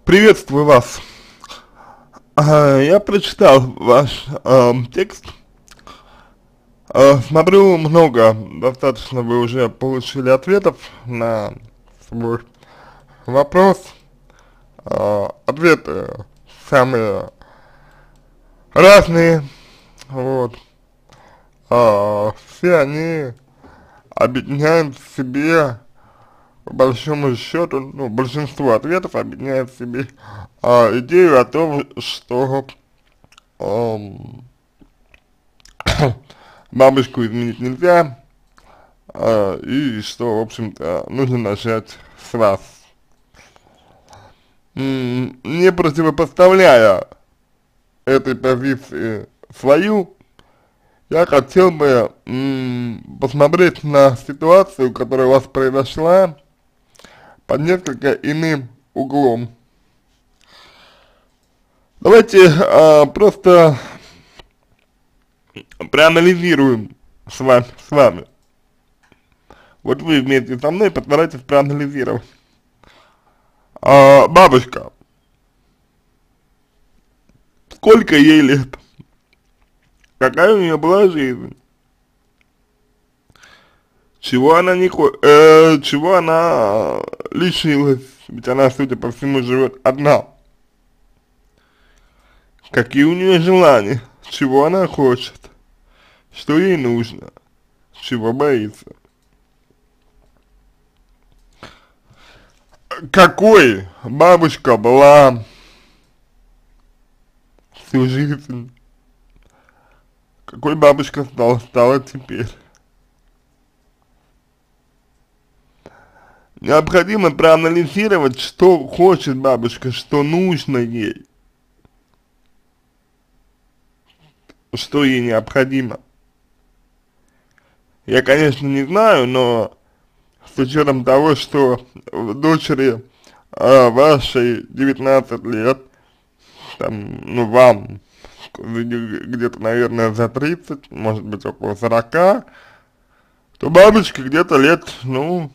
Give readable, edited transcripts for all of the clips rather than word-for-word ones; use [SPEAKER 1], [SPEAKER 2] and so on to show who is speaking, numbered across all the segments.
[SPEAKER 1] Приветствую вас. Я прочитал ваш текст. Смотрю, много, достаточно вы уже получили ответов на свой вопрос. Ответы самые разные, вот. Все они объединяют в себе, по большому счету, ну, большинство ответов объединяет в себе идею о том, что бабочку изменить нельзя, и что, в общем-то, нужно начать с вас. Не противопоставляя этой позиции свою, я хотел бы посмотреть на ситуацию, которая у вас произошла, под несколько иным углом. Давайте просто проанализируем с вами. Вот вы вместе со мной постарайтесь проанализировать. Бабушка, сколько ей лет? Какая у нее была жизнь? Чего она чего она лишилась? Ведь она, судя по всему, живет одна. Какие у нее желания? Чего она хочет? Что ей нужно? Чего боится? Какой бабушка была всю жизнь? Какой бабушка стала теперь? Необходимо проанализировать, что хочет бабушка, что нужно ей, что ей необходимо. Я, конечно, не знаю, но с учетом того, что дочери вашей 19 лет, там, ну, вам где-то, наверное, за 30, может быть, около 40, то бабушке где-то лет, ну,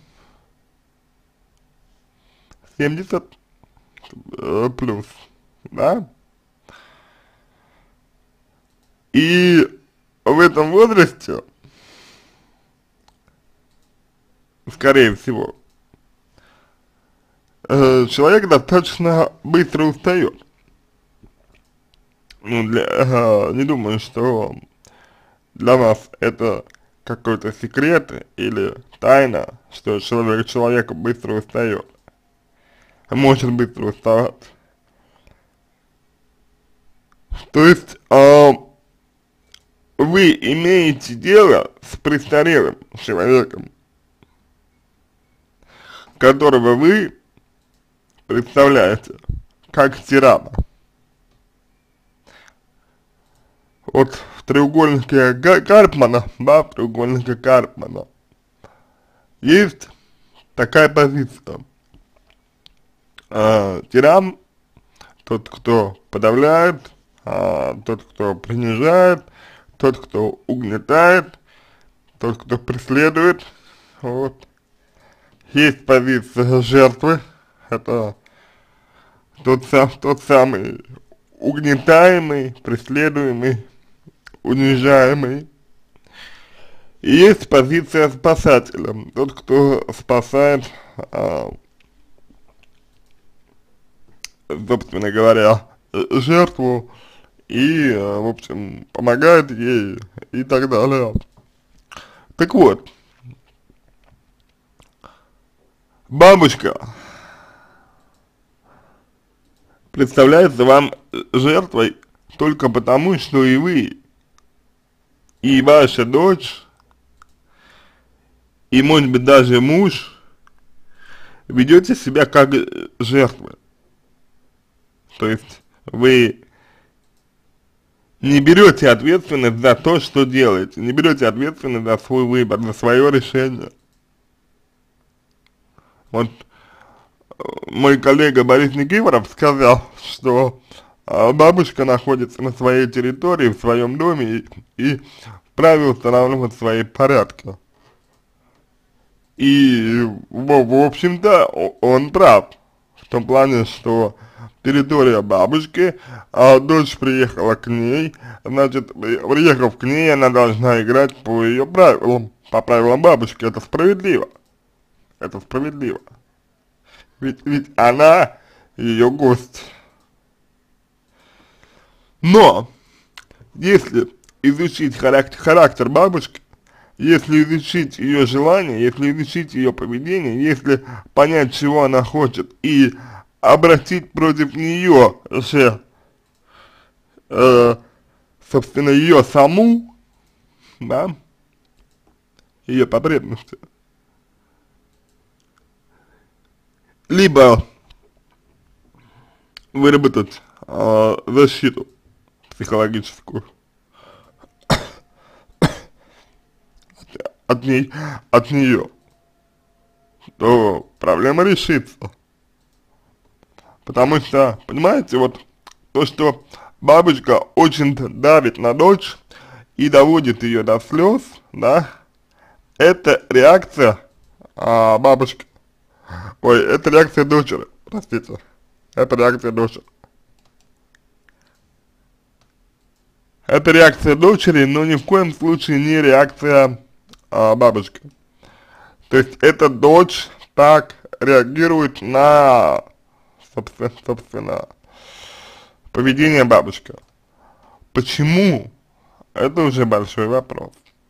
[SPEAKER 1] 70 плюс, да? И в этом возрасте, скорее всего, человек достаточно быстро устает. Ну, не думаю, что для вас это какой-то секрет или тайна, что человек быстро устает, может быстро уставать. То есть, вы имеете дело с престарелым человеком, которого вы представляете как тирана. Вот в треугольнике Карпмана, да, в треугольнике Карпмана есть такая позиция. Тиран, тот, кто подавляет, тот, кто принижает, тот, кто угнетает, тот, кто преследует, вот. Есть позиция жертвы, это тот самый угнетаемый, преследуемый, унижаемый. И есть позиция спасателя, тот, кто спасает, собственно говоря, жертву и, в общем, помогает ей и так далее. Так вот, бабушка представляется вам жертвой только потому, что и вы, и ваша дочь, и, может быть, даже муж ведете себя как жертвы. То есть вы не берете ответственность за то, что делаете, не берете ответственность за свой выбор, за свое решение. Вот мой коллега Борис Никифоров сказал, что бабушка находится на своей территории, в своем доме и вправе устанавливать свои порядки. И, в общем-то, он прав в том плане, что территория бабушки, а дочь приехала к ней, значит, приехав к ней, она должна играть по ее правилам, по правилам бабушки, это справедливо, это справедливо, ведь она ее гость. Но, если изучить характер бабушки, если изучить ее желания, если изучить ее поведение, если понять, чего она хочет, и обратить против нее же, собственно, ее саму, да, ее потребности, либо выработать защиту психологическую от нее, то проблема решится. Потому что, понимаете, вот то, что бабушка очень давит на дочь и доводит ее до слез, да, это реакция бабушки, ой, это реакция дочери, простите, это реакция дочери. Это реакция дочери, но ни в коем случае не реакция бабушки. То есть эта дочь так реагирует на, собственно, поведение бабушки. Почему? Это уже большой вопрос.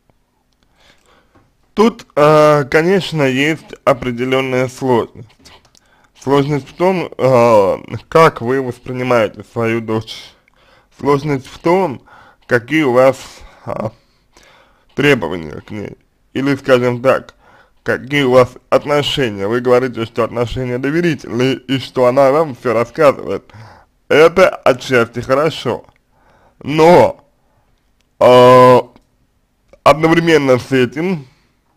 [SPEAKER 1] Тут, конечно, есть определенная сложность. Сложность в том, как вы воспринимаете свою дочь. Сложность в том, какие у вас требования к ней. Или, скажем так, какие у вас отношения. Вы говорите, что отношения доверительные и что она вам все рассказывает. Это отчасти хорошо. Но одновременно с этим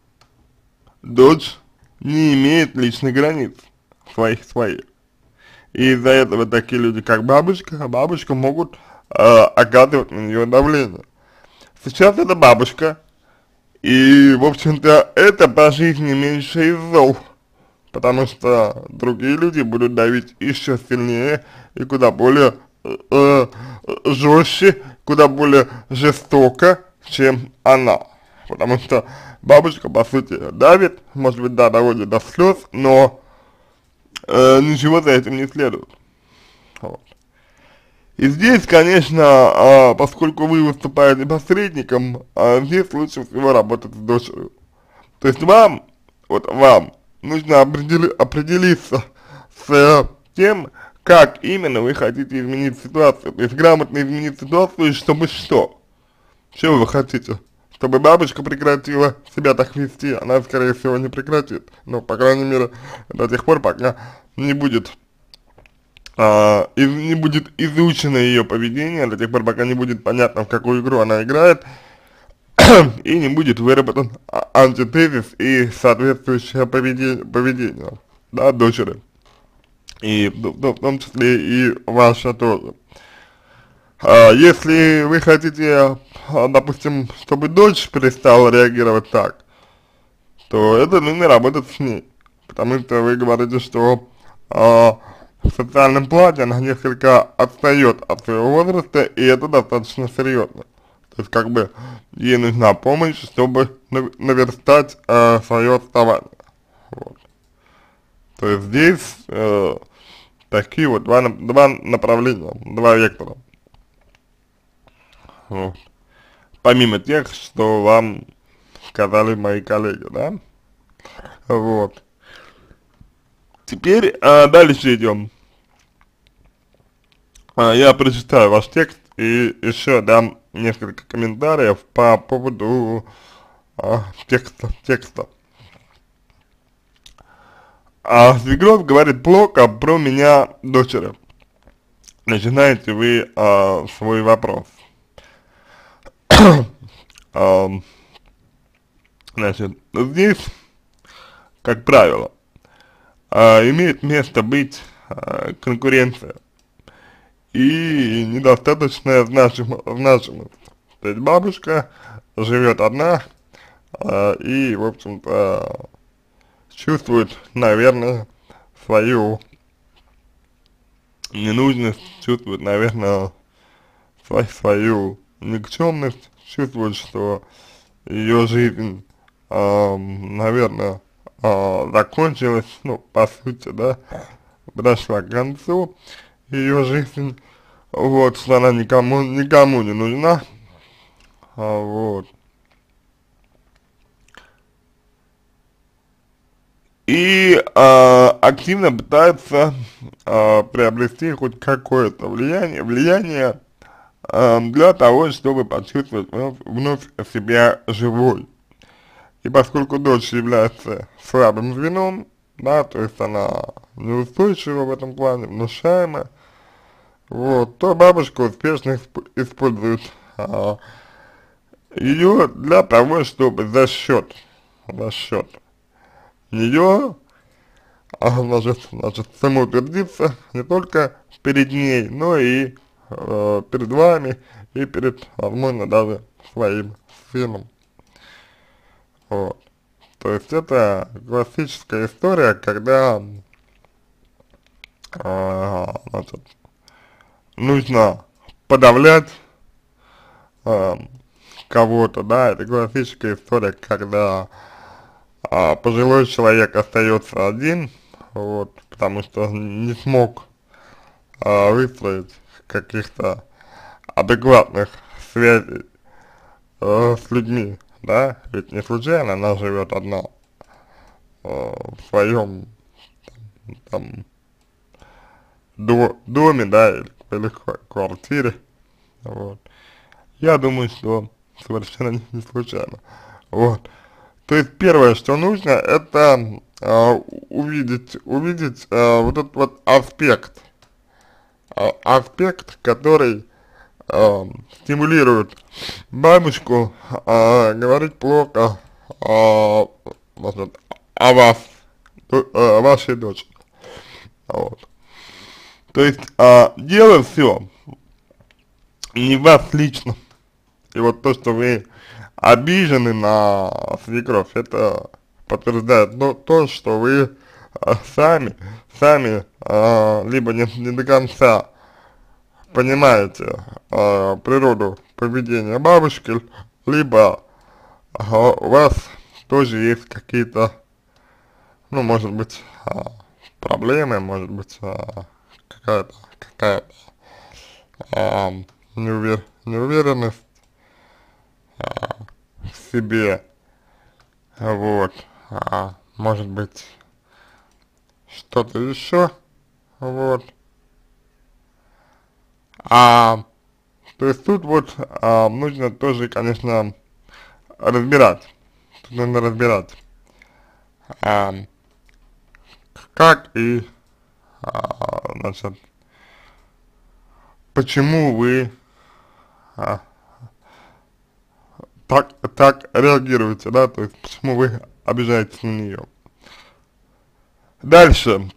[SPEAKER 1] дочь не имеет личных границ своих. И из-за этого такие люди, как бабушка могут оказывать на нее давление. Сейчас это бабушка, и, в общем-то, это по жизни меньше из зол, потому что другие люди будут давить еще сильнее и куда более жестче, куда более жестоко, чем она. Потому что бабушка, по сути, давит, может быть, да, доводит до слез, но ничего за этим не следует. Вот. И здесь, конечно, поскольку вы выступаете посредником, здесь лучше всего работать с дочерью. То есть вам нужно определиться с тем, как именно вы хотите изменить ситуацию. То есть грамотно изменить ситуацию, чтобы что? Чего вы хотите? Чтобы бабушка прекратила себя так вести, она, скорее всего, не прекратит. Ну, по крайней мере, до тех пор, пока не будет не будет изучено ее поведение, до тех пор, пока не будет понятно, в какую игру она играет, и не будет выработан антитезис и соответствующее поведение, да, дочери. И в том числе и ваша тоже. Если вы хотите, допустим, чтобы дочь перестала реагировать так, то это нужно работать с ней. Потому что вы говорите, что в социальном плане она несколько отстает от своего возраста, и это достаточно серьезно. То есть, как бы, ей нужна помощь, чтобы наверстать свое отставание. Вот. То есть, здесь такие вот два направления, два вектора. Вот. Помимо тех, что вам сказали мои коллеги, да? Вот. Теперь дальше идем. Я прочитаю ваш текст и еще дам несколько комментариев по поводу текста. Свекровь говорит плохо про меня дочери. Начинаете вы свой вопрос. Значит, здесь, как правило, имеет место быть конкуренция и недостаточная значимость. То есть бабушка живет одна и, в общем-то, чувствует, наверное, свою ненужность, чувствует, наверное, свою никчемность, чувствует, что ее жизнь, наверное, закончилась, ну, по сути, да, подошла к концу, ее жизнь, вот, что она никому не нужна, вот. И активно пытается приобрести хоть какое-то влияние для того, чтобы почувствовать вновь себя живой. И поскольку дочь является слабым звеном, да, то есть она неустойчива в этом плане, внушаема, вот, то бабушка успешно использует ее для того, чтобы за счет нее, значит, самоутвердиться не только перед ней, но и перед вами, и перед, возможно, даже своим сыном. Вот. То есть это классическая история, когда, значит, нужно подавлять э, кого-то, да, это классическая история, когда пожилой человек остается один, вот, потому что не смог выстроить каких-то адекватных связей с людьми, да, ведь не случайно она живет одна в своем там доме, да, или квартире, вот. Я думаю, что совершенно не случайно, вот. То есть первое, что нужно, это увидеть вот этот вот аспект, который стимулирует бабушку говорить плохо значит, о вас, о вашей дочери. Вот. То есть дело все не в вас лично. И вот то, что вы обижены на свекровь, это подтверждает то, что вы сами либо не до конца понимаете природу поведения бабушки, либо у вас тоже есть какие-то, ну, может быть, проблемы, может быть, какая-то неуверенность в себе, вот, может быть, что-то еще, вот, то есть тут вот нужно тоже, конечно, разбирать, тут нужно разбирать, а, как и, значит, почему вы так реагируете, да, то есть почему вы обижаетесь на нее. Дальше,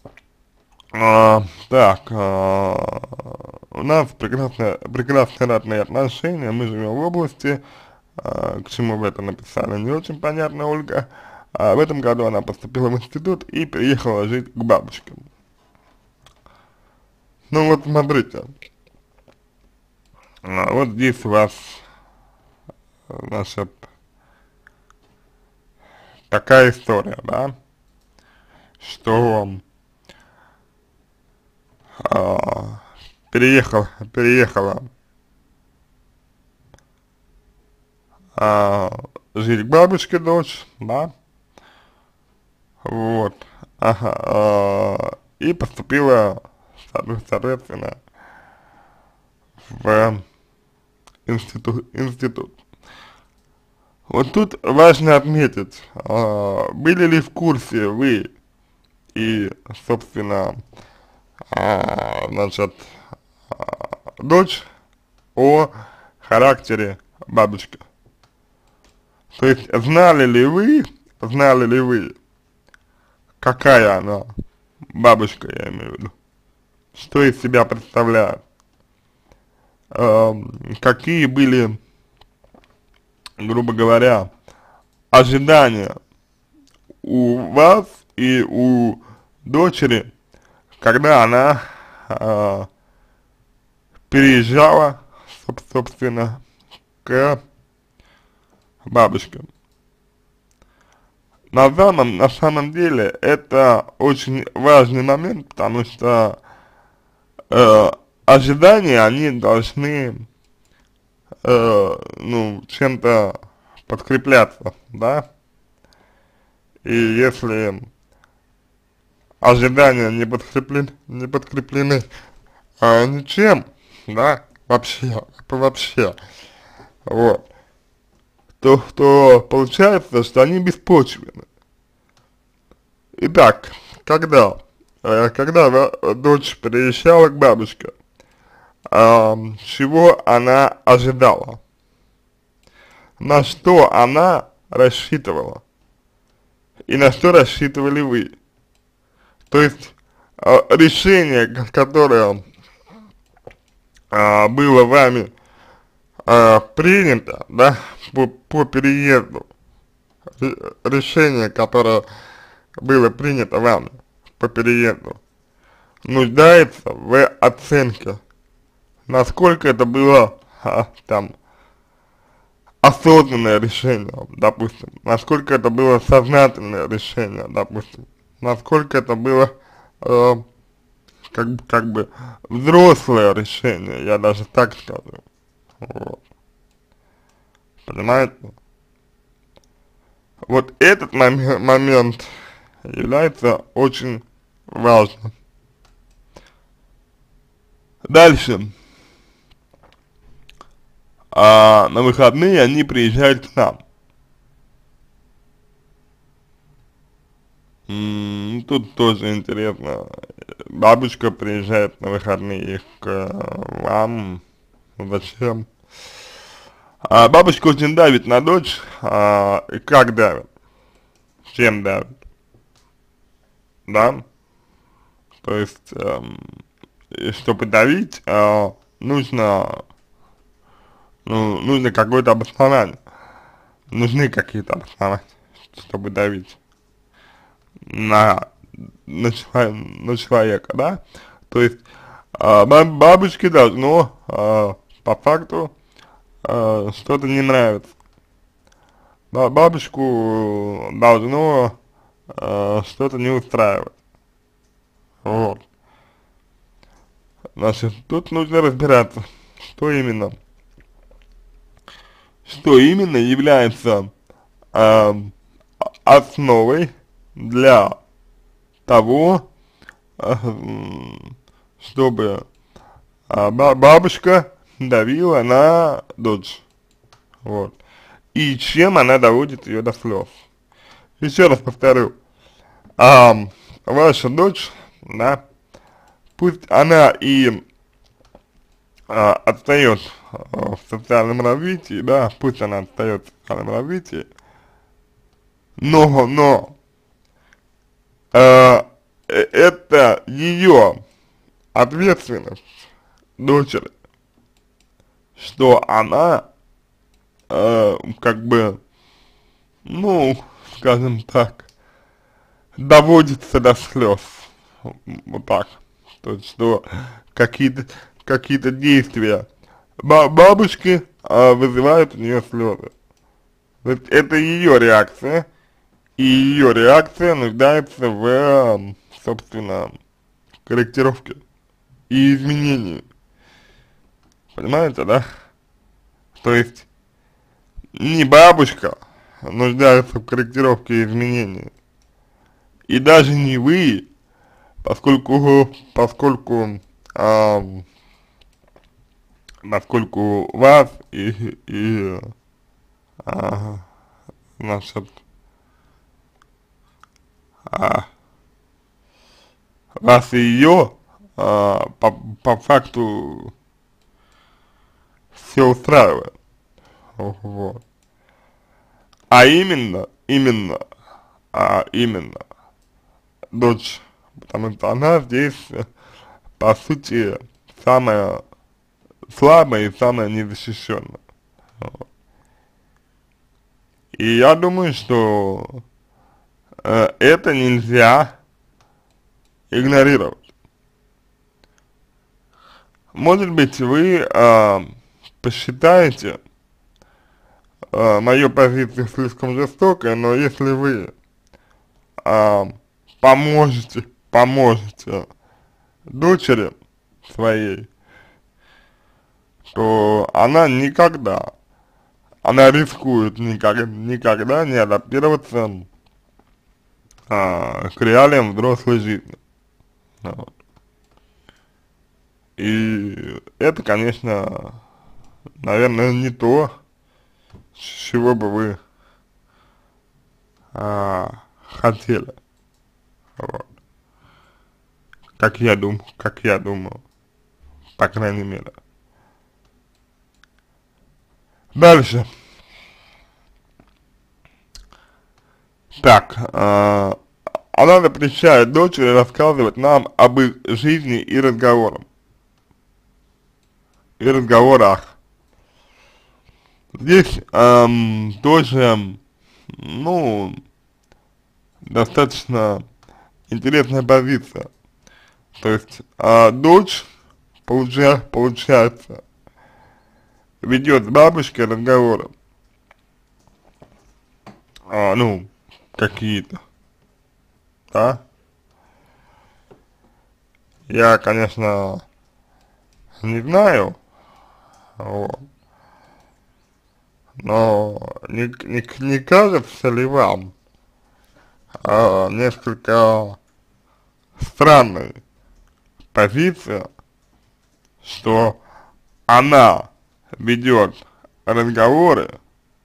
[SPEAKER 1] так, у нас прекрасные родные отношения, мы живем в области, к чему вы это написали, не очень понятно, Ольга. В этом году она поступила в институт и переехала жить к бабушке. Ну вот смотрите, вот здесь у вас, значит, такая история, да, что переехала жить к бабушке дочь, да, вот, и поступила, соответственно, в институт. Вот тут важно отметить, были ли в курсе вы и, собственно, значит, дочь о характере бабушки. То есть знали ли вы, какая она, бабушка, я имею в виду, что из себя представляет, какие были, грубо говоря, ожидания у вас и у дочери, когда она переезжала, собственно, к бабушке. На самом деле это очень важный момент, потому что э, ожидания, они должны, ну, чем-то подкрепляться, да, и если ожидания не подкреплены ничем, да, вообще, вот, то получается, что они беспочвенны. Итак, когда дочь переезжала к бабушке, чего она ожидала, на что она рассчитывала и на что рассчитывали вы. То есть решение, которое было вами принято, да, по переезду, решение, которое было принято вами по переезду, нуждается в оценке, насколько это было там осознанное решение, допустим, насколько это было сознательное решение, допустим, насколько это было как бы взрослое решение, я даже так скажу, вот, понимаете? Вот этот момент является очень важным. Дальше. На выходные они приезжают к нам. Тут тоже интересно. Бабушка приезжает на выходные к вам. Зачем? Бабушка очень давит на дочь. И как давит? Чем давит? Да? То есть, чтобы давить, нужно какое-то обоснование. Нужны какие-то обоснования, чтобы давить на человека, да? То есть, бабушке должно, по факту, что-то не нравится. Бабушку должно что-то не устраивать. Вот. Значит, тут нужно разбираться, что именно является основой для того, чтобы бабушка давила на дочь. Вот. И чем она доводит ее до слез. Еще раз повторю, ваша дочь, да, пусть она и отстает в социальном развитии, да, пусть она отстает в социальном развитии, но это ее ответственность дочери, что она как бы, ну, скажем так, доводится до слез, вот так, то есть, что какие-то действия бабушки вызывают у нее слезы. То есть это ее реакция, и ее реакция нуждается в, собственно, корректировке и изменении. Понимаете, да? То есть не бабушка нуждается в корректировке и изменении, и даже не вы, поскольку вас значит, вас и ее по факту все устраивает. Вот. А именно дочь, потому что она здесь, по сути, самая слабая и самая незащищенная. Вот. И я думаю, что это нельзя игнорировать. Может быть, вы посчитаете мою позицию слишком жестокой, но если вы а, поможете дочери своей, то она рискует никогда не адаптироваться к реалиям взрослой жизни. Вот. И это, конечно, наверное, не то, с чего бы вы хотели. Вот. Как я думаю, по крайней мере. Дальше. Так, она запрещает дочери рассказывать нам об их жизни и разговорах. Здесь тоже, ну, достаточно интересная позиция. То есть, дочь, получается, ведет с бабушкой разговоры, ну, какие-то, да? Я, конечно, не знаю, вот, но не кажется ли вам несколько странной позиция, что она ведет разговоры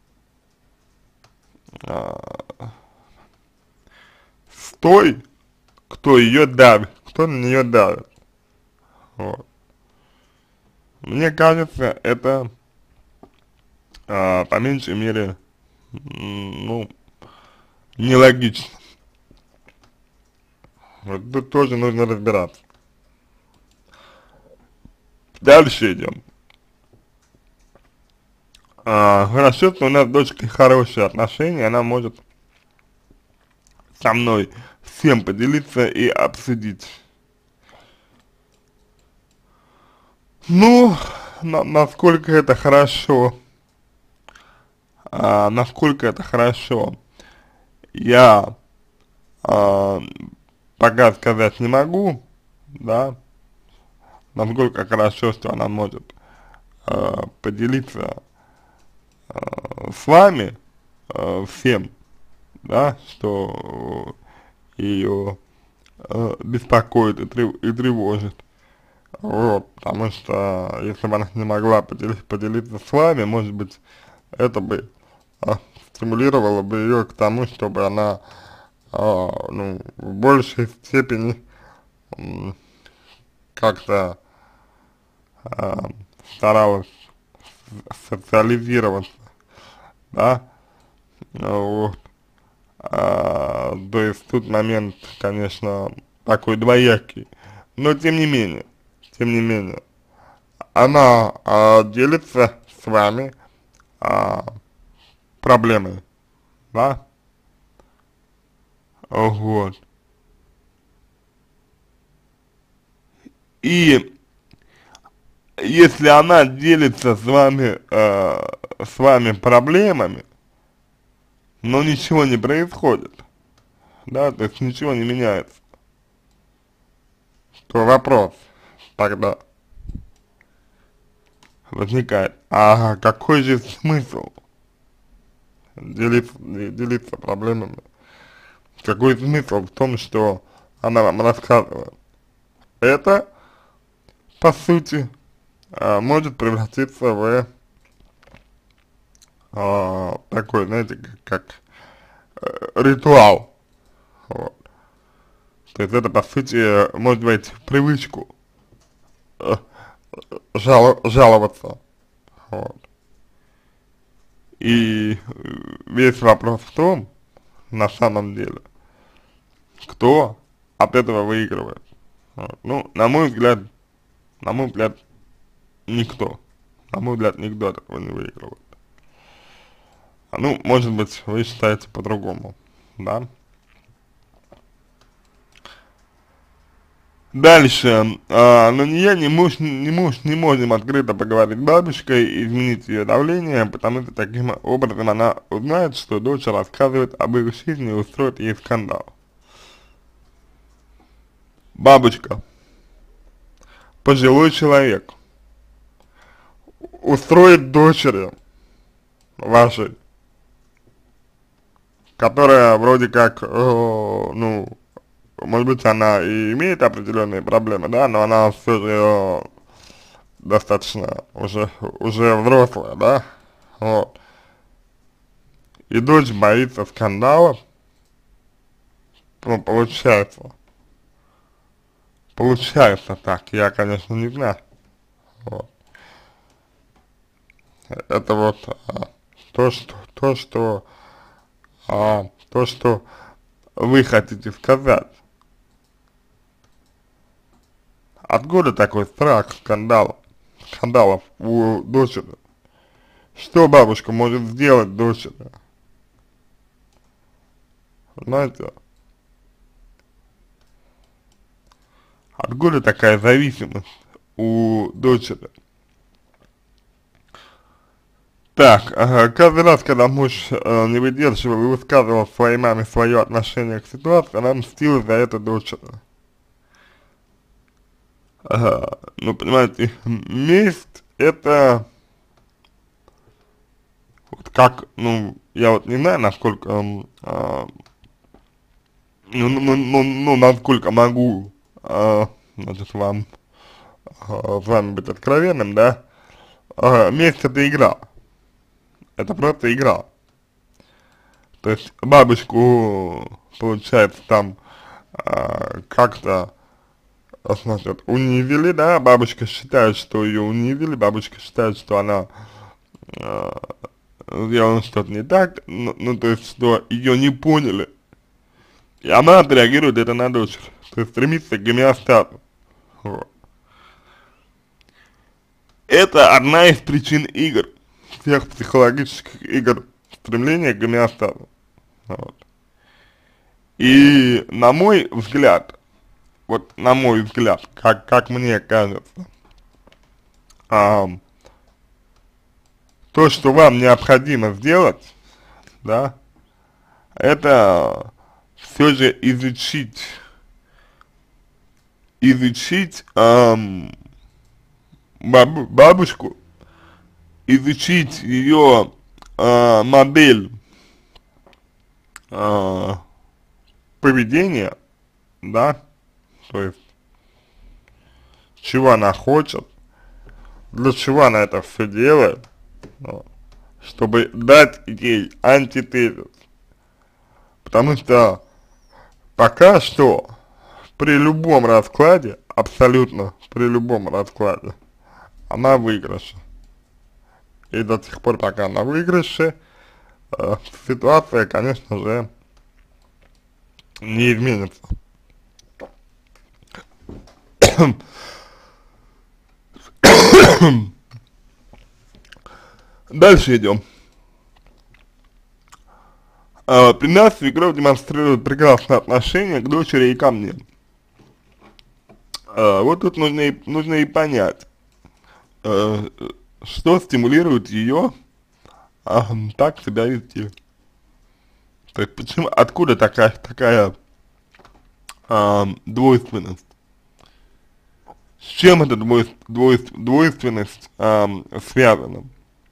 [SPEAKER 1] с той, кто ее давит, кто на нее давит. Вот. Мне кажется, это по меньшей мере, ну, нелогично. Вот тут тоже нужно разбираться. Дальше идем. Хорошо, что у нас с дочкой хорошие отношения, она может со мной всем поделиться и обсудить. Ну, насколько это хорошо, я пока сказать не могу, да, насколько хорошо, что она может поделиться с вами всем, да, что ее беспокоит и тревожит. Вот, потому что если бы она не могла поделиться с вами, может быть, это бы стимулировало бы ее к тому, чтобы она, ну, в большей степени как-то старалась социализироваться, да, вот. То есть тут момент, конечно, такой двоякий, но тем не менее, она делится с вами проблемой, да, вот. И если она делится с вами проблемами, но ничего не происходит, да, то есть ничего не меняется, то вопрос тогда возникает, а какой же смысл делиться проблемами? Какой смысл в том, что она вам рассказывает? Это, по сути, может превратиться в такой, знаете, как ритуал. Вот. То есть это, по сути, может войти в привычку э, жаловаться. Вот. И весь вопрос в том, на самом деле, кто от этого выигрывает. Вот. Ну, на мой взгляд, никто. На мой взгляд, никто от этого не выигрывает. Ну, может быть, вы считаете по-другому, да? Дальше, но ни я, ни муж не можем открыто поговорить с бабушкой, изменить ее давление, потому что таким образом она узнает, что дочь рассказывает об их жизни и устроит ей скандал. Бабушка, пожилой человек, устроит дочери вашей, которая вроде как, ну, может быть, она и имеет определенные проблемы, да, но она все же достаточно уже взрослая, да, вот. И дочь боится скандалов, ну, получается так, я, конечно, не знаю, вот. Это вот то, что вы хотите сказать. Откуда такой страх скандалов у дочери? Что бабушка может сделать дочери? Понимаете? Откуда такая зависимость у дочери? Так, каждый раз, когда муж не выдерживал и высказывал своей маме свое отношение к ситуации, она мстила за это дочери. Ну, понимаете, месть это вот как, ну, я вот не знаю, насколько, насколько могу, значит, с вами быть откровенным, да, месть это игра, это просто игра. То есть бабушку, получается, там как-то, значит, унизили, да, бабушка считает, что ее унизили, бабушка считает, что она сделала что-то не так, ну, то есть, что ее не поняли, и она отреагирует это на дочь, то есть стремится к гомеостату. Вот. Это одна из причин игр, всех психологических игр, стремление к гомеостату. Вот. И на мой взгляд, вот на мой взгляд, как мне кажется, то, что вам необходимо сделать, да, это все же изучить бабушку, изучить ее модель поведения, да, то есть чего она хочет, для чего она это все делает, вот, чтобы дать ей антитезис. Потому что пока что при любом раскладе, абсолютно при любом раскладе, она в выигрыше. И до тех пор, пока она в выигрыше, ситуация, конечно же, не изменится. Дальше идем. При нас свекровь демонстрирует прекрасное отношение к дочери и ко мне. Вот тут нужно и понять, что стимулирует ее так себя вести. То есть почему, откуда такая двойственность? С чем эта двойственность связана?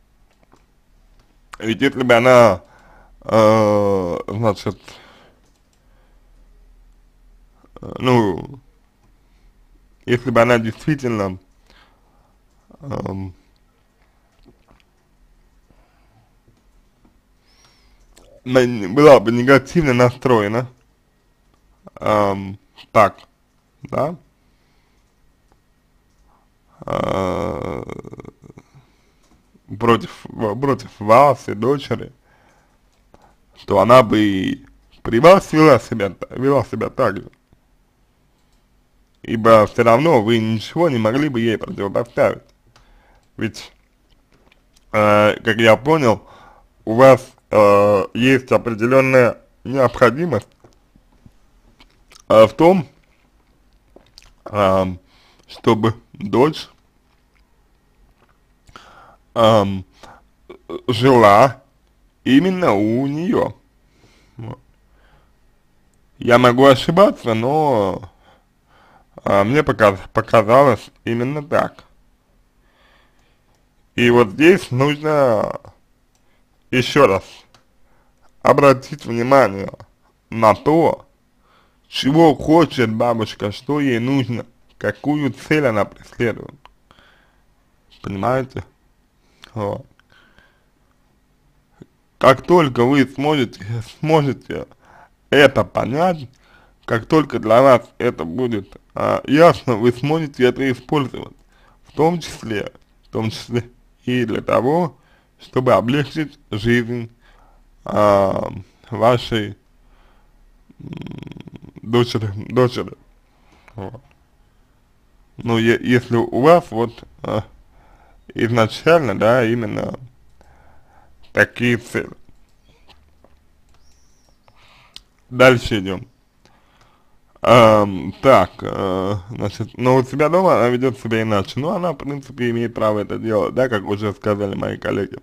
[SPEAKER 1] Ведь если бы она, значит, ну, если бы она действительно была бы негативно настроена, так, да, против вас и дочери, то она бы и при вас вела себя так же. Ибо все равно вы ничего не могли бы ей противопоставить. Ведь, как я понял, у вас есть определенная необходимость в том, ам, чтобы дочь ам, жила именно у нее. Я могу ошибаться, но мне показалось именно так. И вот здесь нужно еще раз обратить внимание на то, чего хочет бабушка, что ей нужно, какую цель она преследует. Понимаете? Вот. Как только вы сможете это понять, как только для вас это будет ясно, вы сможете это использовать, в том числе и для того, чтобы облегчить жизнь вашей дочери. Вот. Ну, если у вас вот изначально, да, именно такие цели. Дальше идем. Так, значит, но у себя дома она ведет себя иначе. Ну, она, в принципе, имеет право это делать, да, как уже сказали мои коллеги.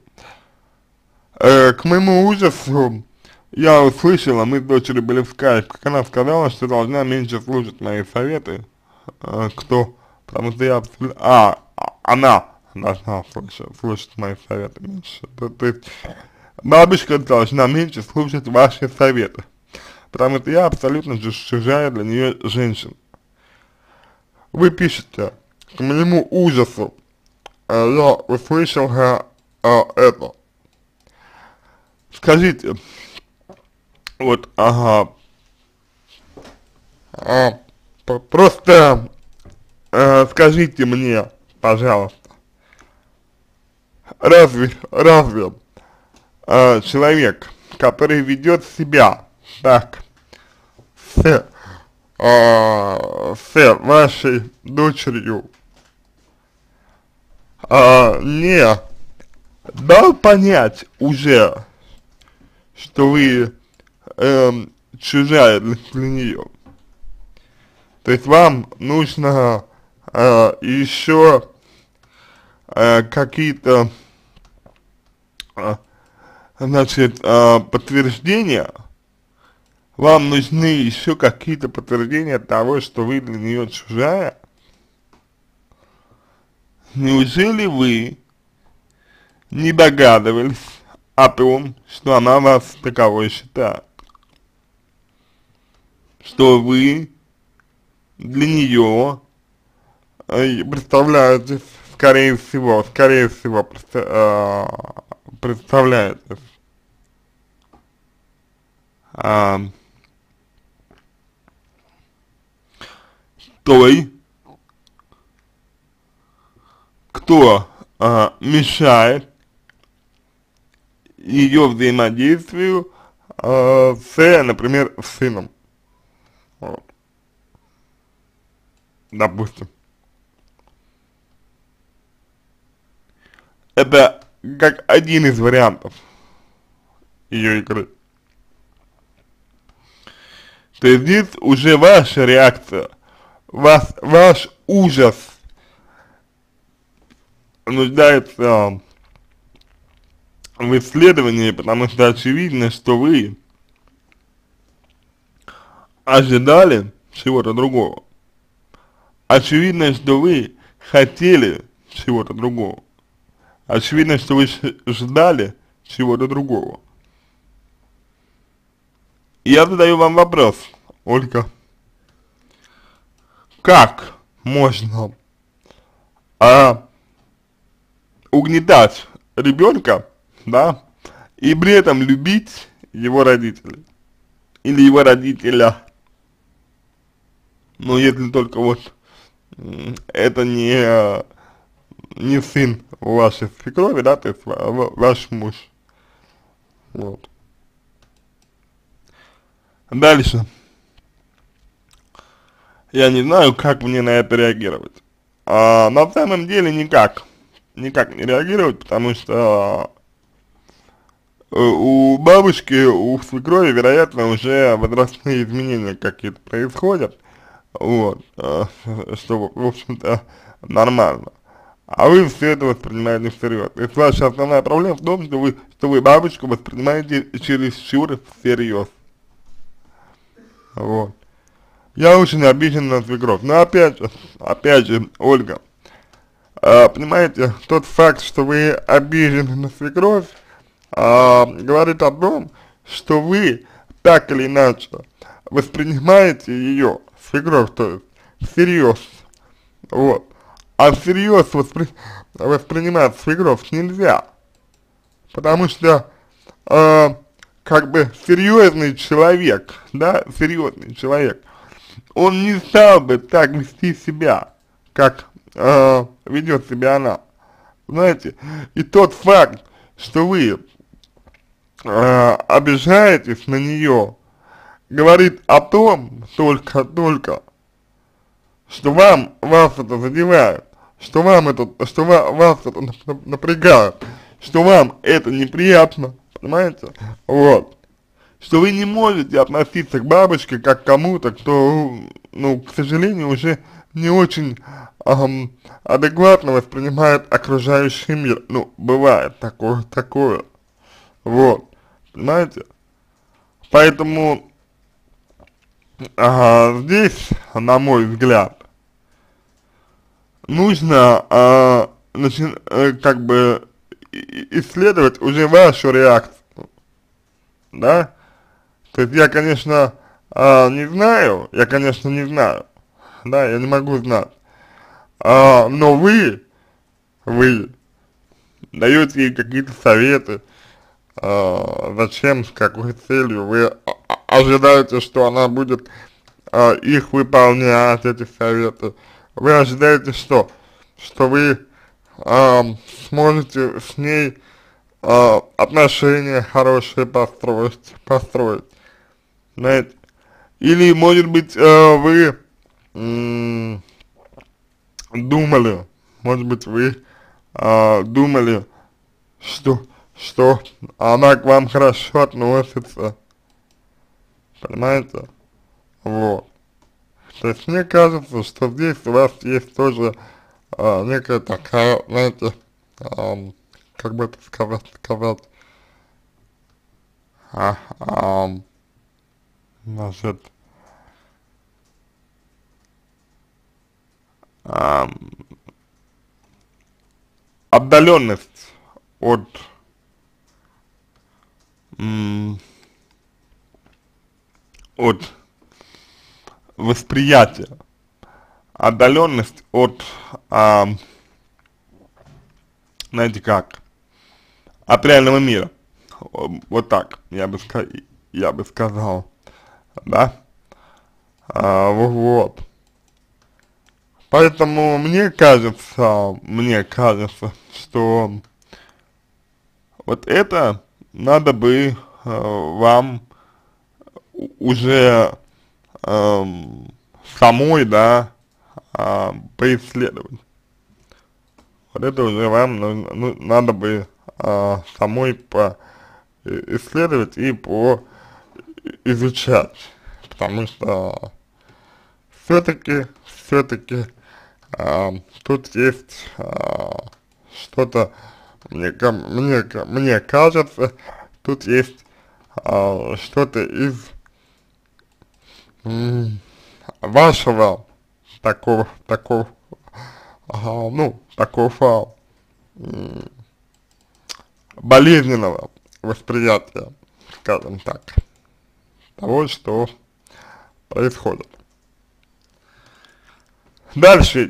[SPEAKER 1] К моему ужасу, я услышала, мы с дочерью были в скайп, как она сказала, что должна меньше слушать мои советы. Кто? Потому что я абсолютно... она должна слушать мои советы меньше. То есть, бабушка должна меньше слушать ваши советы. Потому что я абсолютно чужая для нее женщина. Вы пишете, к моему ужасу, я услышал это. Скажите, вот, просто скажите мне, пожалуйста, разве человек, который ведет себя так с вашей дочерью, не дал понять уже, что вы чужая для нее? То есть вам нужно еще какие-то значит, подтверждения, вам нужны еще какие-то подтверждения того, что вы для нее чужая? Неужели вы не догадывались о том, что она вас таковой считает? Что вы для нее представляете, скорее всего, представляете той, кто мешает ее взаимодействию с, например, сыном. Вот. Допустим. Это как один из вариантов ее игры. То есть здесь уже ваша реакция, ваш ужас нуждается в исследовании, потому что очевидно, что вы ожидали чего-то другого. Очевидно, что вы хотели чего-то другого. Очевидно, что вы ждали чего-то другого. И я задаю вам вопрос, Ольга. Как можно угнетать ребенка, да, и при этом любить его родителей? Или его родителя? Ну, если только вот это не сын вашей свекрови, да, то есть ваш муж. Вот. Дальше. Я не знаю, как мне на это реагировать. На самом деле никак не реагировать, потому что у бабушки, у свекрови, вероятно, уже возрастные изменения какие-то происходят. вот, что, в общем-то, нормально. А вы все это воспринимаете всерьез. То есть ваша основная проблема в том, что вы бабочку воспринимаете чересчур всерьез. Вот. Я очень обижен на свекровь. Но опять же, Ольга, понимаете, тот факт, что вы обижены на свекровь, говорит о том, что вы так или иначе воспринимаете ее, свекровь, то есть, всерьез. Вот. А всерьез воспринимать свекровь нельзя. Потому что, как бы, серьезный человек, да, серьезный человек, он не стал бы так вести себя, как ведет себя она. Знаете, и тот факт, что вы обижаетесь на нее, говорит о том только, что вас это задевает, что вас это напрягает, что вам это неприятно, понимаете? Вот. Что вы не можете относиться к бабочке как к кому-то, кто, ну, к сожалению, уже не очень адекватно воспринимает окружающий мир. Ну, бывает такое, вот, понимаете? Поэтому здесь, на мой взгляд, нужно, как бы, исследовать уже вашу реакцию, да? То есть я, конечно, не знаю, да, я не могу знать, но вы даете ей какие-то советы, зачем, с какой целью, вы ожидаете, что она будет их выполнять, эти советы, вы ожидаете что? Что вы сможете с ней отношения хорошие построить, знаете, или, может быть, вы думали, может быть, вы думали, что она к вам хорошо относится, понимаете, вот. То есть мне кажется, что здесь у вас есть тоже некая такая, знаете, как бы это сказать, значит, отдаленность от от восприятия, отдаленность от, знаете как, от реального мира, вот так, я бы сказал, да, вот. Поэтому мне кажется, что вот это надо бы вам уже самой, да, поисследовать. Вот это уже вам надо бы самой поисследовать и поизучать, потому что все-таки тут есть что-то, мне кажется, тут есть что-то из вашего такого, ну, такого болезненного восприятия, скажем так, того, что происходит. Дальше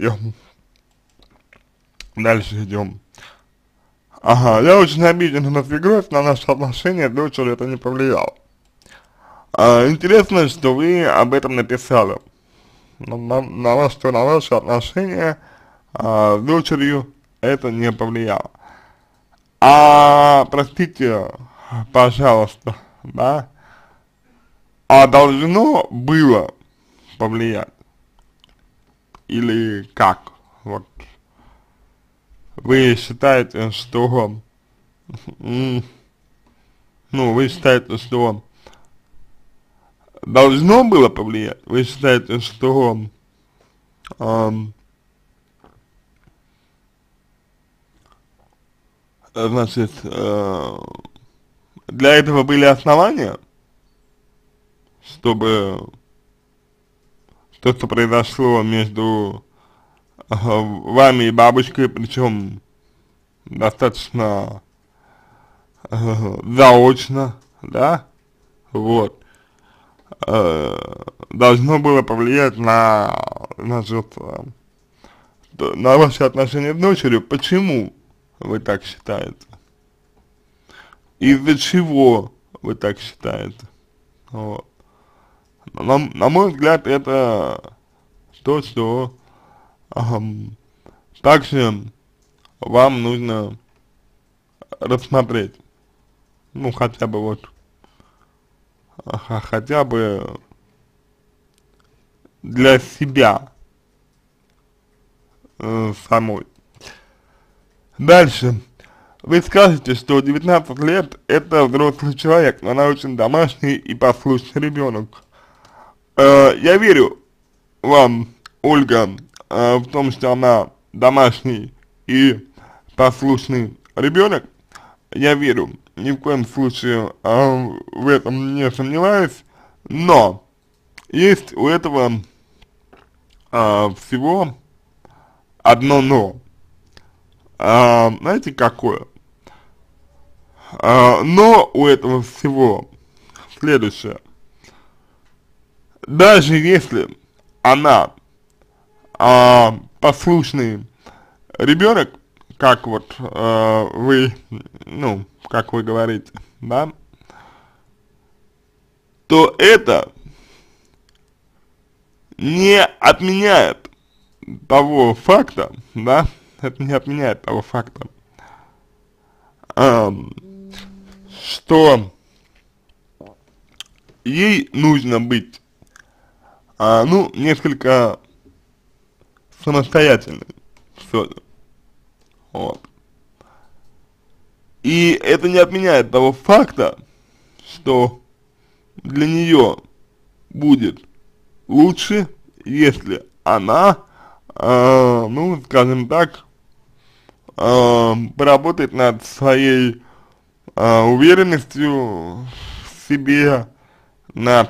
[SPEAKER 1] идем. Я очень обиден на свекровь, на наши отношения, дочерью это не повлияло. Интересно, что вы об этом написали, на ваши отношения с дочерью это не повлияло. Простите, пожалуйста, да, должно было повлиять? Или как? Вот. Вы считаете, что, вы считаете, что должно было повлиять? Вы считаете, что ам, значит, для этого были основания, чтобы то, что произошло между вами и бабушкой, причем достаточно заочно, да, вот, должно было повлиять на, значит, на ваши отношения с дочерью. Почему вы так считаете? Из-за чего вы так считаете? Вот. На мой взгляд, это то, что также вам нужно рассмотреть. Ну, хотя бы вот, хотя бы для себя самой. Дальше. Вы скажете, что 19 лет это взрослый человек, но она очень домашний и послушный ребенок. Я верю вам, Ольга, в том, что она домашний и послушный ребенок. Я верю, ни в коем случае в этом не сомневаюсь, но есть у этого всего одно но. Знаете какое? Но у этого всего следующее. Даже если она послушный ребенок, как вот вы, ну, как вы говорите, да, то это не отменяет того факта, да, это не отменяет того факта, что ей нужно быть, ну, несколько самостоятельной, все же, вот. И это не отменяет того факта, что для нее будет лучше, если она, ну, скажем так, поработает над своей уверенностью в себе, над,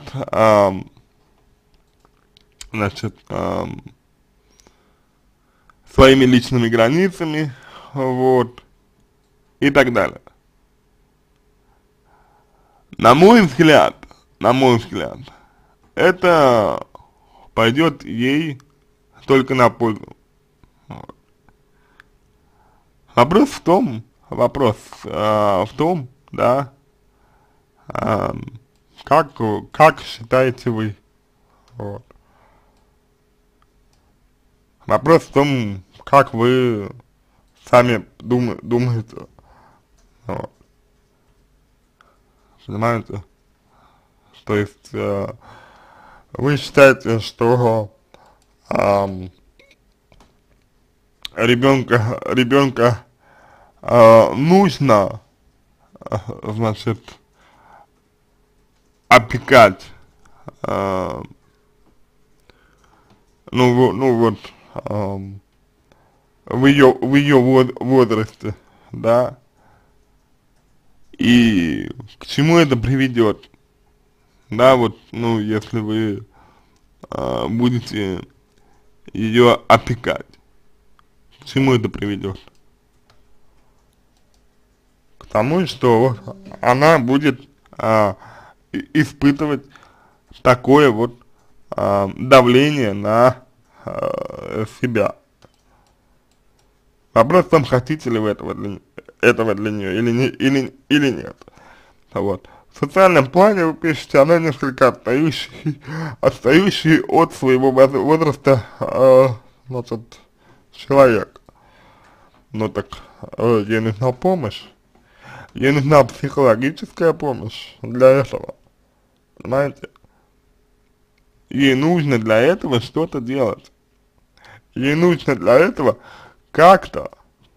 [SPEAKER 1] значит, своими личными границами, вот, и так далее. На мой взгляд, это пойдет ей только на пользу. Вот. Вопрос в том, да, как считаете вы? Вот. Вопрос в том, как вы сами думаете. Вот. Понимаете? То есть вы считаете, что ребенка нужно, значит, опекать, ну вот, в ее возрасте, да, и к чему это приведет, да, вот, ну, если вы будете ее опекать, к чему это приведет? К тому, что она будет испытывать такое вот давление на себя. Вопрос в том, хотите ли вы этого для нее или нет. Вот. В социальном плане вы пишете, она несколько отстающий от своего возраста, значит, человек. Ну так, ей нужна помощь. Ей нужна психологическая помощь для этого. Понимаете? Ей нужно для этого что-то делать. Ей нужно для этого как-то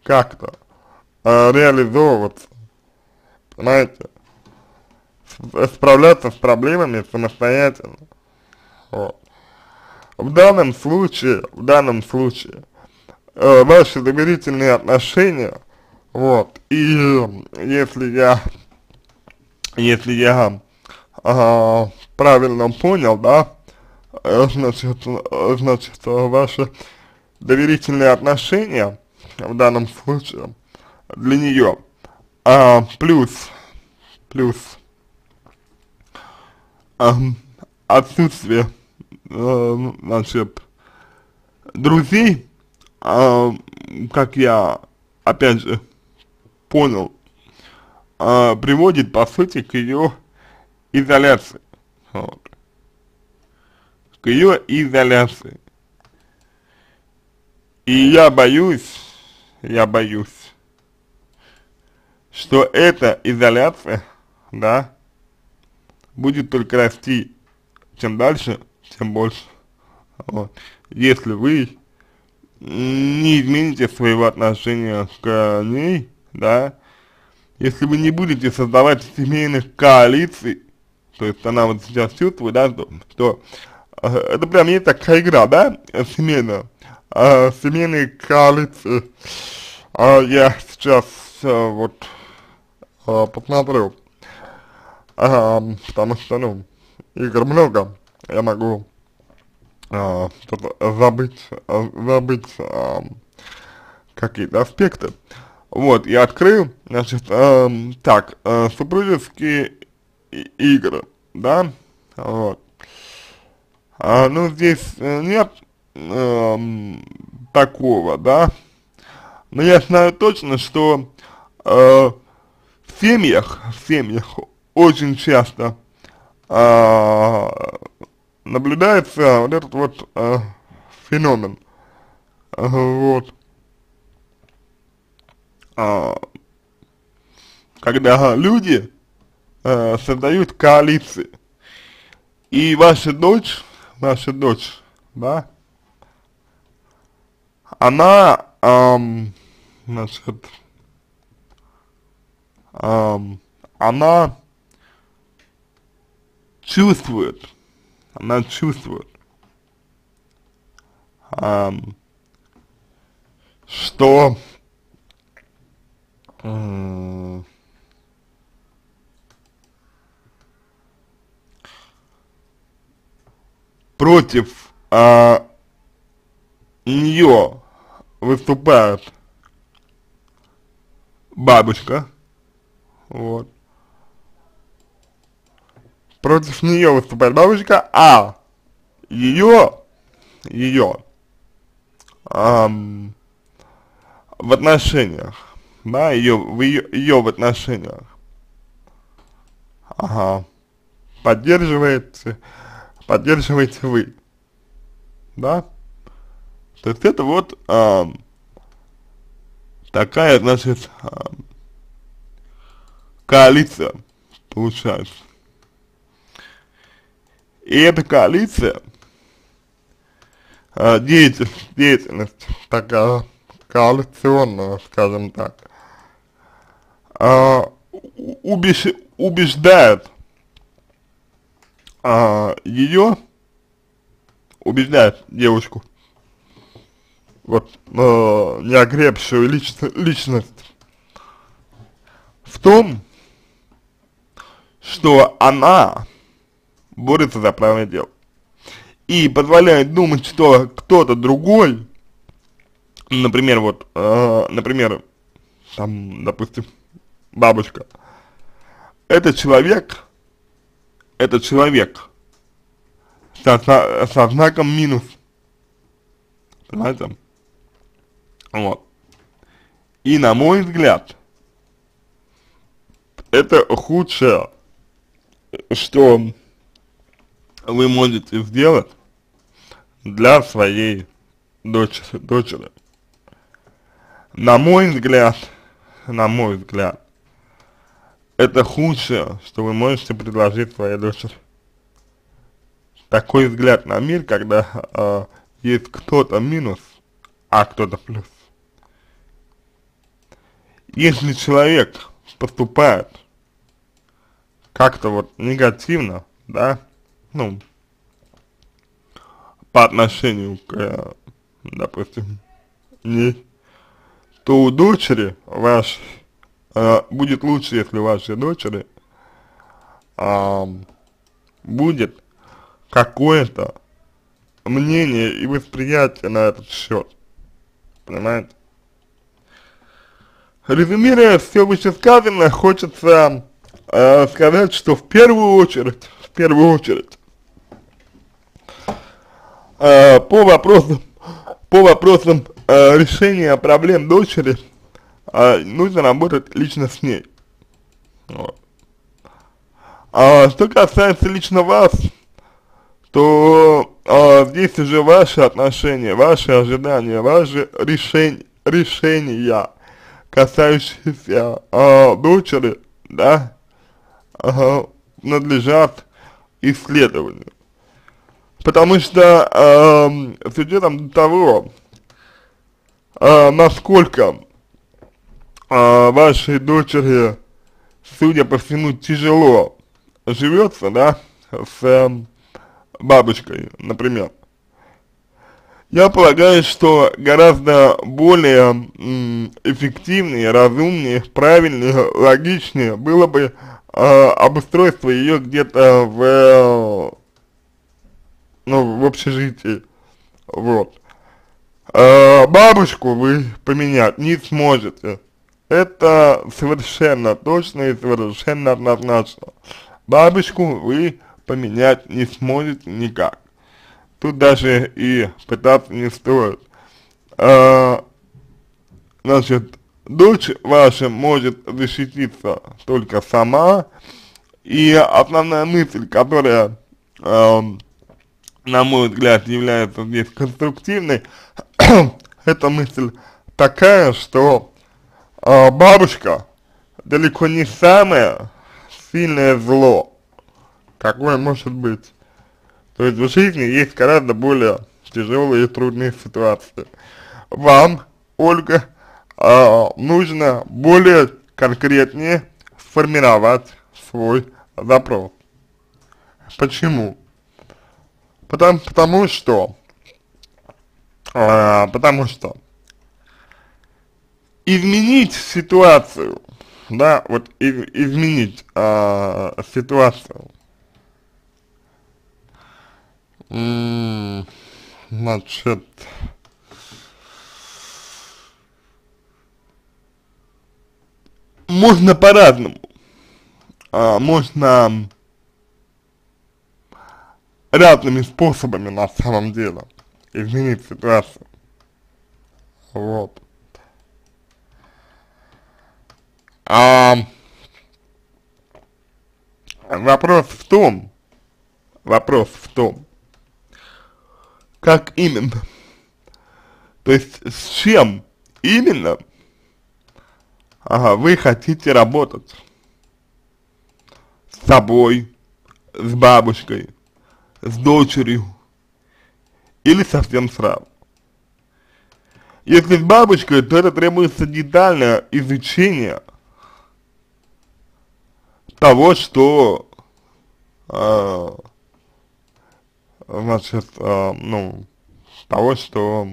[SPEAKER 1] реализовываться. Понимаете? Справляться с проблемами самостоятельно. Вот. в данном случае, ваши доверительные отношения, вот, и если я правильно понял, да, значит, ваши доверительные отношения в данном случае для нее, плюс отсутствие, значит, друзей, как я, опять же, понял, приводит, по сути, к ее изоляции, вот, к ее изоляции. И я боюсь, что эта изоляция, да, будет только расти, чем дальше, тем больше, вот, если вы не измените своего отношения к ней, да, если вы не будете создавать семейных коалиций, то есть она вот сейчас чувствует, да, что это прям есть такая игра, да, семейная, семейные коалиции, я сейчас вот посмотрю, потому что, ну, игр много, я могу забыть какие-то аспекты. Вот, я открыл, значит, так, супружеские игры, да, вот. Ну, здесь нет такого, да, но я знаю точно, что в семьях очень часто наблюдается вот этот вот феномен, вот, когда люди создают коалиции, и ваша дочь, да, она, значит, она чувствует, что против нее выступает бабушка, вот, против нее выступает бабушка, а ее в отношениях, да, ее в отношениях, поддерживаете вы, да, то есть это вот такая, значит, коалиция получается. И эта коалиция, деятельность такая коалиционная, скажем так, убеждает убеждает девушку, вот, неокрепшую личность в том, что она борется за правое дело. И позволяет думать, что кто-то другой, например, вот, там, допустим, бабушка, это человек со знаком минус, понимаете? Вот. И на мой взгляд, это худшее, что вы можете сделать для своей дочери. На мой взгляд, это худшее, что вы можете предложить своей дочери. Такой взгляд на мир, когда есть кто-то минус, а кто-то плюс. Если человек поступает как-то вот негативно, да, ну, по отношению к, допустим, ней, то у дочери будет лучше, если у вашей дочери будет какое-то мнение и восприятие на этот счет, понимаете? Резюмируя все вышесказанное, хочется сказать, что в первую очередь, по вопросам решения проблем дочери нужно работать лично с ней. Вот. Что касается лично вас, то здесь уже ваши отношения, ваши ожидания, ваши решения, касающиеся дочери, да, надлежат исследованию. Потому что с учетом того, насколько вашей дочери, судя по всему, тяжело живется, да, с бабушкой, например, я полагаю, что гораздо более эффективнее, разумнее, правильнее, логичнее было бы обустройство ее где-то в общежитии, вот. Бабушку вы поменять не сможете, это совершенно точно и совершенно однозначно. Бабушку вы поменять не сможете никак. Тут даже и пытаться не стоит. Значит, дочь ваша может защититься только сама, и основная мысль, которая, на мой взгляд, является здесь конструктивной, эта мысль такая, что бабушка далеко не самое сильное зло, какое может быть. То есть в жизни есть гораздо более тяжелые и трудные ситуации. Вам, Ольга, нужно более конкретнее сформировать свой запрос. Почему? Потому что изменить ситуацию, да, вот изменить ситуацию, значит, можно по-разному, можно разными способами на самом деле изменить ситуацию, вот. Вопрос в том, как именно, то есть с чем именно вы хотите работать, с собой, с бабушкой, с дочерью или совсем сразу. Если с бабушкой, то это требуется детальное изучение того, что, значит, того, что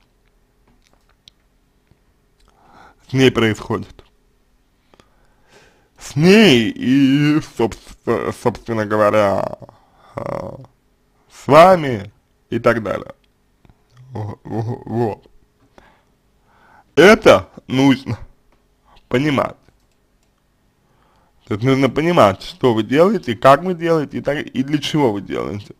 [SPEAKER 1] с ней происходит. С ней и, собственно говоря, с вами и так далее. Вот. Это нужно понимать. То есть нужно понимать, что вы делаете, как вы делаете и для чего вы делаете.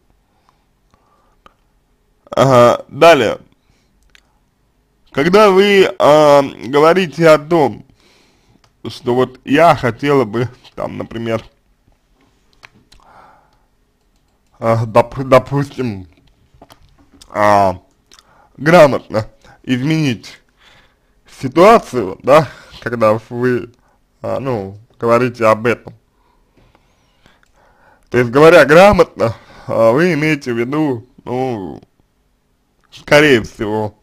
[SPEAKER 1] Далее. Когда вы говорите о том, что вот я хотела бы, там, например, допустим, грамотно изменить ситуацию, да, когда вы, говорите об этом. То есть, говоря грамотно, вы имеете в виду, скорее всего,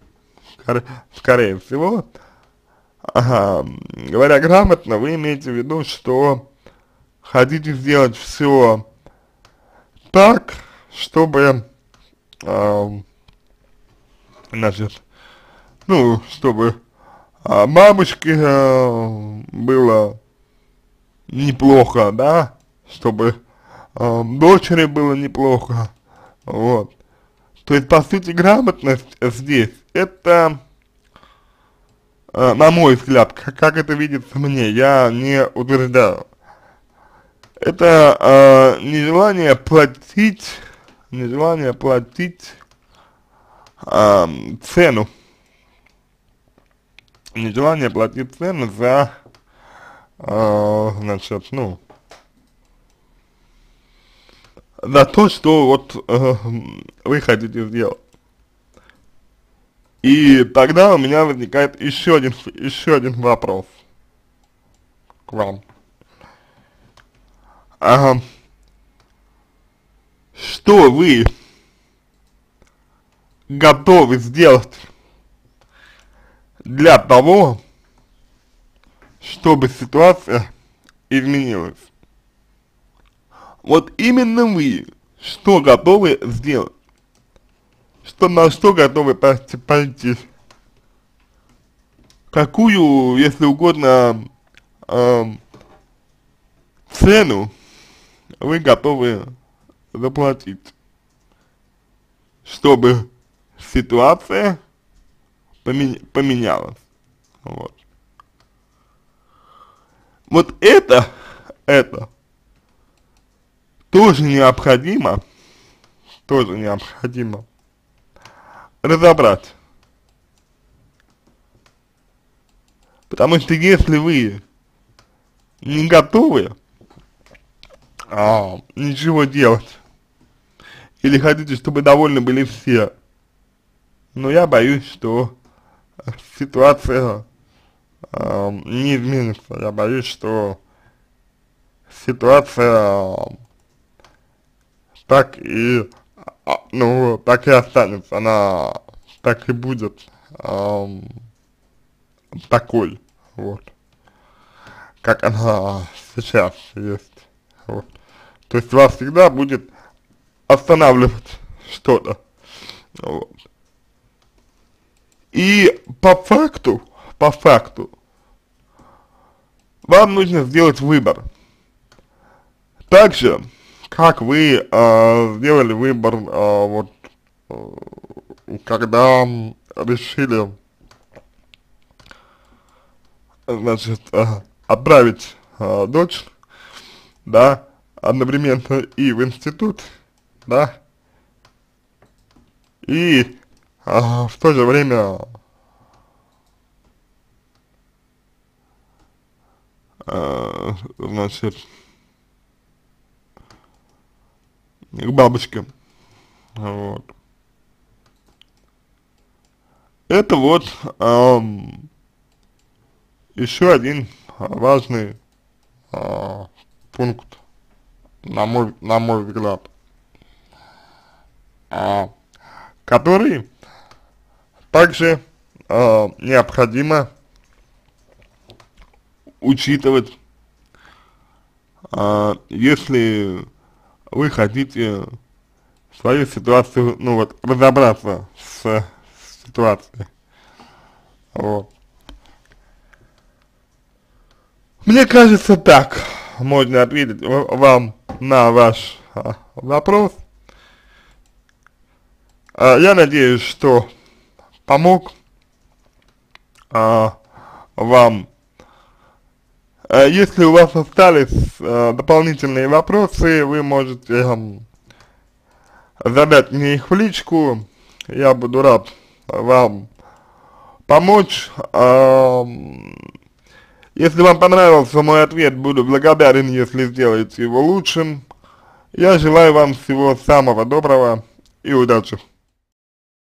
[SPEAKER 1] говоря грамотно, вы имеете в виду, что хотите сделать все так, чтобы а, значит, ну, чтобы бабушке было неплохо, да, чтобы дочери было неплохо, вот. То есть, по сути, грамотность здесь, это, на мой взгляд, как это видится мне, я не утверждаю, это нежелание платить, цену, нежелание платить цену за, значит, ну, за то, что вот вы хотите сделать. И тогда у меня возникает еще один вопрос к вам. Что вы готовы сделать для того, чтобы ситуация изменилась? Вот именно вы что готовы сделать? На что готовы пойти? Какую, если угодно, цену вы готовы заплатить, чтобы ситуация поменялась? Вот. Вот это тоже необходимо разобрать. Потому что если вы не готовы ничего делать, или хотите, чтобы довольны были все, но я боюсь, что ситуация не изменится. Я боюсь, что ситуация так и останется, она так и будет такой, вот, как она сейчас есть, вот. То есть вас всегда будет останавливать что-то, вот. И по факту, вам нужно сделать выбор. Так же, как вы сделали выбор, вот, когда решили, значит, отправить дочь, да, одновременно и в институт, да, и в то же время значит, к бабушке, вот. Это вот еще один важный пункт, на мой взгляд, который также необходимо учитывать, если вы хотите свою ситуацию, ну вот, разобраться с ситуацией, вот. Мне кажется, так можно ответить вам на ваш вопрос. Я надеюсь, что помог вам. Если у вас остались дополнительные вопросы, вы можете задать мне их в личку, я буду рад вам помочь. Если вам понравился мой ответ, буду благодарен, если сделаете его лучшим. Я желаю вам всего самого доброго и удачи.